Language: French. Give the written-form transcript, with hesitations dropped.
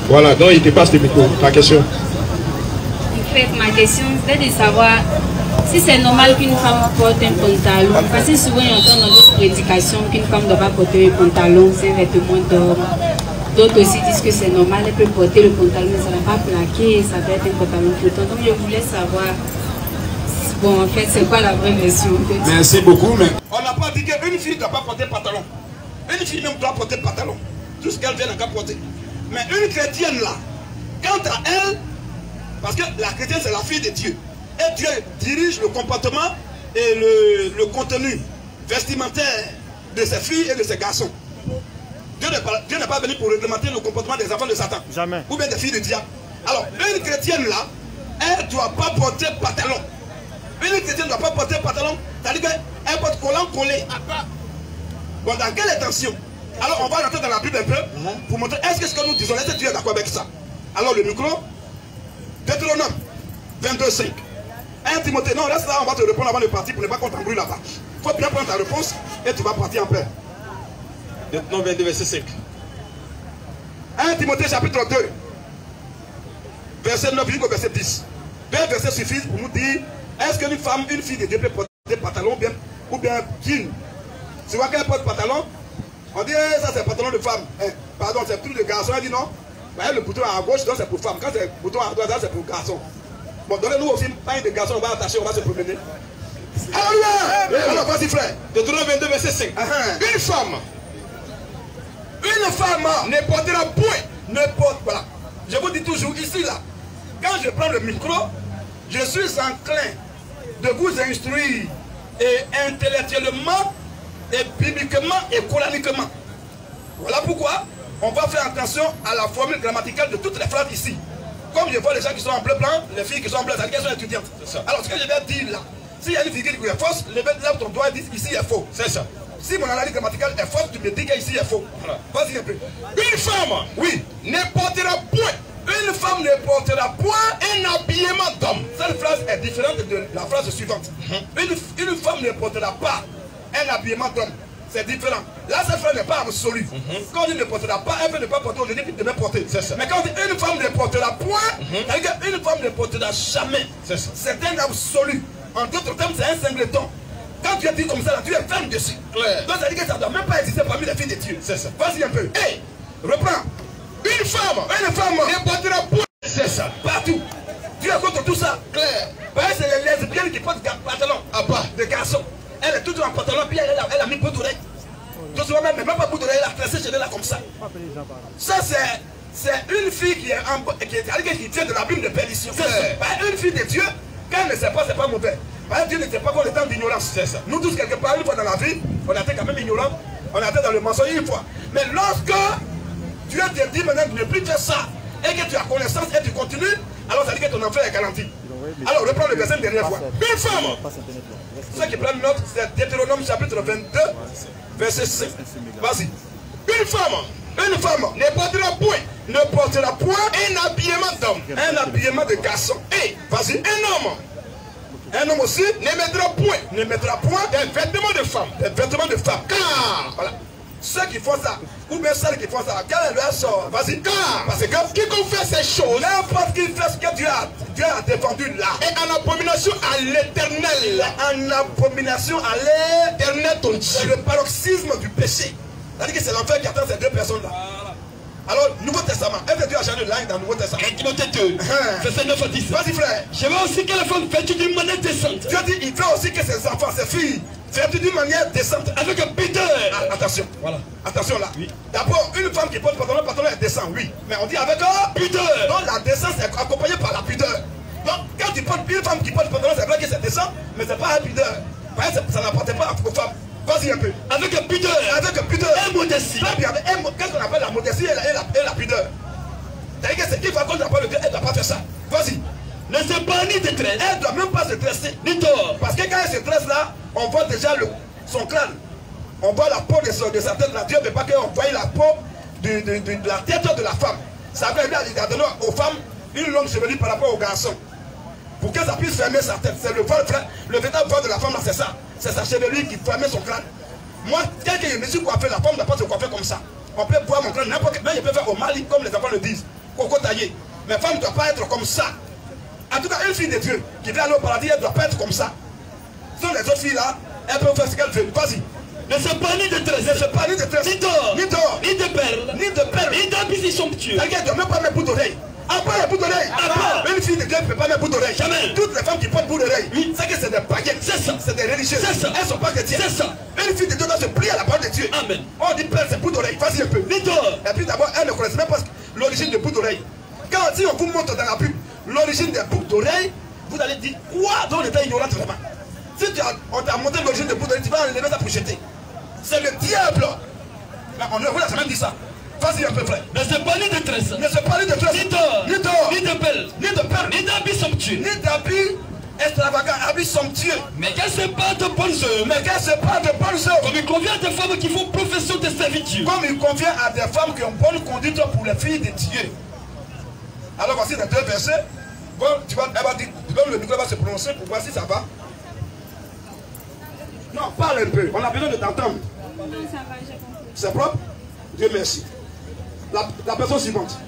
Voilà, donc il te passe le micro. Ta question. En fait, ma question, c'est de savoir si c'est normal qu'une femme porte un pantalon. Parce que souvent, on entend dans d'autres prédications qu'une femme ne doit pas porter un pantalon, c'est un vêtement d'homme. D'autres aussi disent que c'est normal, elle peut porter le pantalon, mais ça ne va pas plaquer, ça peut être un pantalon flottant. Donc, je voulais savoir, bon, en fait, c'est quoi la vraie version? Merci beaucoup, mais... On n'a pas dit qu'une fille ne doit pas porter pantalon. Une fille même doit porter pantalon. Tout ce qu'elle vient n'a qu'à porter. Mais une chrétienne là, quant à elle, parce que la chrétienne c'est la fille de Dieu. Et Dieu dirige le comportement et le contenu vestimentaire de ses filles et de ses garçons. Dieu n'est pas venu pour réglementer le comportement des enfants de Satan. Jamais. Ou bien des filles de diable. Alors, une chrétienne là, elle ne doit pas porter pantalon. Une chrétienne ne doit pas porter pantalon. C'est-à-dire qu'elle porte collant collé. Bon, dans quelle intention? Alors, on va rentrer dans la Bible un peu pour montrer est-ce que ce que nous disons, est-ce que Dieu est d'accord avec ça? Alors, le micro, Deutéronome 22:5. 1 Timothée, non, reste là, on va te répondre avant de partir pour ne pas qu'on t'embrouille là-bas. Il faut bien prendre ta réponse et tu vas partir en paix. Deutéronome 22, verset 5. 1 Timothée chapitre 2, verset 9 jusqu'au verset 10. Deux versets suffisent pour nous dire est-ce qu'une femme, une fille de Dieu peut porter pantalon ou bien jean? Tu vois qu'elle porte pantalon, on dit ça c'est pantalon de femme. Pardon, c'est tout de garçon. Elle dit non. Voyez le bouton à gauche, donc c'est pour femme. Quand c'est le bouton à droite, c'est pour garçon. Bon, donnez-nous aussi un de garçon, on va attacher, on va se promener. Alléluia! Alors vas-y frère. Deutéronome 22, verset 5. Une femme ne portera point, voilà. Je vous dis toujours ici là, quand je prends le micro, je suis enclin de vous instruire et intellectuellement et bibliquement et coraniquement. Voilà pourquoi on va faire attention à la formule grammaticale de toutes les phrases ici. Comme je vois les gens qui sont en bleu blanc, les filles qui sont en bleu, c'est-à-dire qu'elles sont étudiantes. Alors ce que je vais dire là, s'il y a une fille qui dit qu'il est fausse, lève ton doigt et dis ici il est faux. C'est ça. Si mon analyse grammaticale est fausse, tu me dis qu'ici il est faux. Voilà. Vas-y un peu. Une femme, oui, ne portera point. Une femme ne portera point un habillement d'homme. Cette phrase est différente de la phrase suivante. Une femme ne portera pas un habillement d'homme. C'est différent. Là, cette phrase n'est pas absolue. Quand on dit ne portera pas, elle peut ne pas porter aujourd'hui, puis demain porter. Mais quand on dit une femme ne portera point, c'est-à-dire qu'une femme ne portera jamais. C'est un absolu. En d'autres termes, c'est un singleton. Quand tu es dit comme ça, là, tu es ferme dessus. Donc ça veut dire que ça ne doit même pas exister parmi les filles de Dieu. Vas-y un peu. Hey, reprends. Une femme ne portera point. C'est ça. Partout. Tu es contre tout ça. Claire. Parce que c'est les lesbiennes qui portent pantalon à bas de garçon. Elle est toujours en pantalon, puis elle a mis bout d'oreille. Tout souvent même pas bout d'oreille, elle a tracé chez elle là comme ça. Ça c'est une fille qui tient de la Bible de perdition. Une fille de Dieu, quand elle ne sait pas, c'est pas mauvais. Dieu ne sait pas qu'on est dans l'ignorance. Nous tous quelque part, une fois dans la vie, on a été quand même ignorants, on a été dans le mensonge une fois. Mais lorsque Dieu te dit maintenant de ne plus faire ça, et que tu as connaissance et tu continues, alors ça dit que ton enfer est garanti. Alors reprends le verset une dernière fois. Une femme. Ceux qui prennent note, c'est Deutéronome chapitre 22, verset 5. Vas-y. Une femme ne portera point un habillement d'homme, un habillement de garçon. Et vas-y, un homme aussi ne mettra point des vêtements de femme. Des vêtements de femme. Car, voilà. Ceux qui font ça, ou bien celles qui font ça, quelle est leur sort? Vas-y, car, parce que quiconque fait ces choses, n'importe qui fait ce que Dieu a défendu là, et en abomination à l'éternel, en abomination à l'éternel ton Dieu. C'est le paroxysme du péché. C'est-à-dire que c'est l'enfer qui attend ces deux personnes-là. Alors, Nouveau Testament, est-ce que Dieu a changé de langue dans le Nouveau Testament? Timothée 2, verset 9 à 10. Vas-y frère. Je veux aussi que la femme vêtue d'une manière décente. Dieu dit, il veut aussi que ses enfants, ses filles, vêtues d'une manière décente. Avec un pudeur. Attention. Voilà. Attention là. Oui. D'abord, une femme qui porte pantalon est décent, oui. Mais on dit avec pudeur. Donc la décence est accompagnée par la pudeur. Donc quand tu portes une femme qui porte pantalon, c'est vrai que c'est décent, mais c'est pas un pudeur. Ça n'appartient pas aux femmes. Vas-y un peu. Avec un pudeur. Avec un pudeur. Et modestie. Très bien. Qu'est-ce qu'on appelle la modestie et la pudeur? C'est-à-dire que c'est qu'il faut qu'on appelle le Dieu, elle ne doit pas faire ça. Vas-y. Ne se pas ni de tresse. Elle ne doit même pas se tresser. Ni tort. Parce que quand elle se tresse là, on voit déjà son crâne. On voit la peau de sa tête. Là. Dieu ne veut pas qu'on voie la peau de la tête de la femme. Ça veut dire qu'il a donné aux femmes une longue chevelure par rapport aux garçons. Pour que ça puisse fermer sa tête. C'est le véritable vol de la femme, c'est ça. C'est sa chevelure qui fermait son crâne. Moi, quelqu'un me dit coiffer, la femme ne doit pas se coiffer comme ça. On peut voir mon crâne n'importe quel. Mais je peux faire au Mali, comme les enfants le disent. coco taillé. Mais femme ne doit pas être comme ça. En tout cas, une fille de Dieu qui vient aller au paradis, elle ne doit pas être comme ça. Sinon, les autres filles là, elles peuvent faire ce qu'elles veulent. Vas-y. Ne se pas ni de tresse. Ne se pas ni de tresse, Ni d'or. ni d'or, Ni de perles. ni de perles. Ni d'habits somptueux. Elle ne doit même pas mettre bout d'oreille. Après la bout d'oreille. Une fille de Dieu ne peut pas mettre bout d'oreille. Jamais. Toutes les femmes qui portent bout d'oreille, Oui. c'est que c'est des païennes. C'est ça. C'est des religieuses. C'est ça. Elles ne sont pas chrétiennes. C'est ça. Une fille de Dieu doit se plier à la parole de Dieu. Amen. On dit perle, c'est bout d'oreille. Vas-y un peu. Ni d'or. Et puis d'abord, elles ne connaissent même pas l'origine de bout d'oreille. Quand si on vous montre dans la pub l'origine des boucles d'oreille, vous allez dire quoi? Donc on était ignorant vraiment. Si on t'a montré l'origine des boucles d'oreille, tu vas enlever ça pour jeter. C'est le diable. Mais on ne vous a jamais dit ça. Vas-y un peu frère. Ne se pas ni de tresse. Ne se parle de tresse, Ni d'or. ni d'or, Ni de perles. ni de perles, Ni d'habits somptueux. ni d'habits extravagants, habits somptueux. Mais qu'elle se batte de bonnes œuvres. Mais qu'elles se parlent de bonnes œuvres. Comme il convient à des femmes qui font profession de servitude. Comme il convient à des femmes qui ont bonne conduite pour les filles de Dieu. Alors voici les deux versets. Bon, elle va dire, le micro va se prononcer pour voir si ça va. Non, parle un peu. On a besoin de t'entendre. Non, ça va, j'ai compris. C'est propre? Dieu merci. La personne suivante.